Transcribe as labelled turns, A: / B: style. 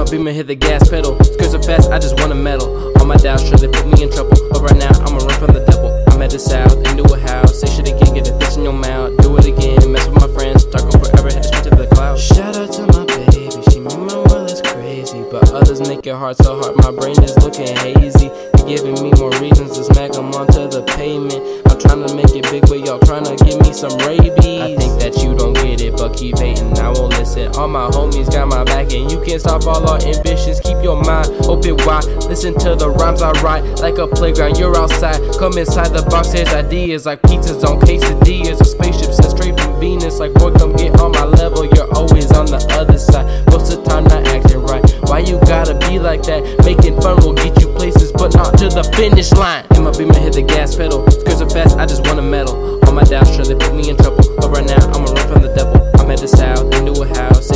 A: my Beamer, hit the gas pedal. Skirts are fast, I just want a medal. All my doubts, sure they put me in trouble. But right now, I'ma run from the devil. I'm at the south, into a house. Say shit again, get a fish in your mouth. Do it again, mess with my friends. Talk on forever, head straight to the clouds. Shout out to my baby, she made my world is crazy. But others make it hard, so hard, my brain is looking hazy. You're giving me more reasons to smack them onto the pavement. I'm trying to make it big, but y'all trying to give me some rabies. I think that you don't get it, but keep hating, I won't listen. All my homies got my back, and you can't stop all our ambitions. Keep your mind open wide, listen to the rhymes I write. Like a playground, you're outside. Come inside the box, there's ideas like pizzas on quesadillas, or spaceships sent straight from Venus. Like, boy, come get on my level, you're always on the other side. Most of the time not acting right. Why you gotta be like that? Making fun will get you places, but not to the finish line. In my Beamer, hit the gas pedal. Skirts are fast, I just want a medal. All my doubts, sure they put me in trouble. But right now, I'ma run from the devil. I'm at the south, into a house.